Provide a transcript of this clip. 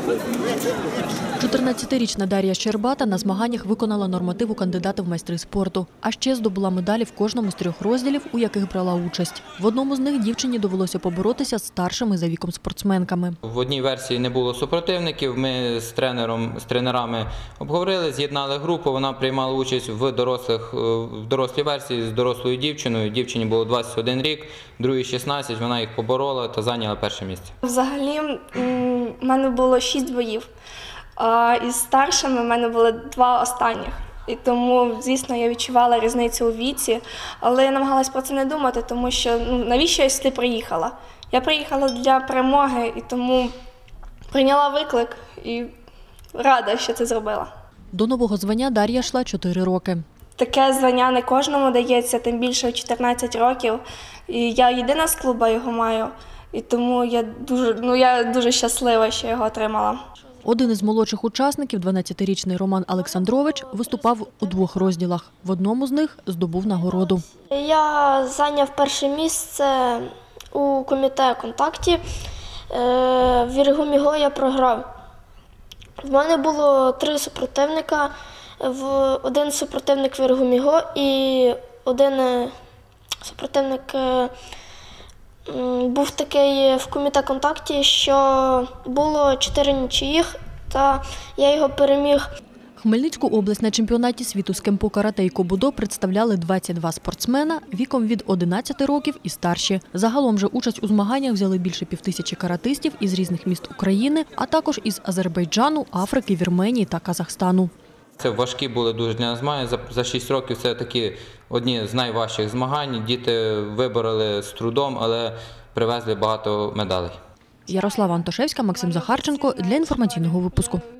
14-річна Дар'я Щербата на змаганнях виконала норматив у кандидата в майстри спорту. А ще здобула медалі в кожному з 3 розділів, у яких брала участь. В одному з них дівчині довелося поборотися з старшими за віком спортсменками. В одній версії не було супротивників, ми з тренерами обговорили, з'єднали групу, вона приймала участь в дорослій версії з дорослою дівчиною. Дівчині було 21 рік, другій 16, вона їх поборола та зайняла перше місце. Взагалі, в мене було 6 боїв. Із старшими в мене були 2 останніх. І тому, звісно, я відчувала різницю у віці, але я намагалась про це не думати, тому що навіщо я сюди приїхала? Я приїхала для перемоги і тому прийняла виклик і рада, що це зробила. До нового звання Дар'я йшла 4 роки. Таке звання не кожному дається, тим більше в 14 років. І я єдина з клубу його маю, і тому я дуже щаслива, що його отримала. Один із молодших учасників, 12-річний Роман Олександрович, виступав у 2 розділах. В одному з них здобув нагороду. Я зайняв перше місце у комітеті «Контакті». В Іргуміго я програв. В мене було 3 супротивника. Один супротивник в Іргуміго і один супротивник був такий в комітеті «Контакті», що було 4 нічиїх, та я його переміг. Хмельницьку область на чемпіонаті світу з кемпо карате і кобудо представляли 22 спортсмена віком від 11 років і старші. Загалом же участь у змаганнях взяли більше 5000 каратистів із різних міст України, а також із Азербайджану, Африки, Вірменії та Казахстану. Це важкі були дуже для нас змагання. За 6 років це такі одні з найважчих змагань. Діти вибороли з трудом, але привезли багато медалей. Ярослава Антошевська, Максим Захарченко для інформаційного випуску.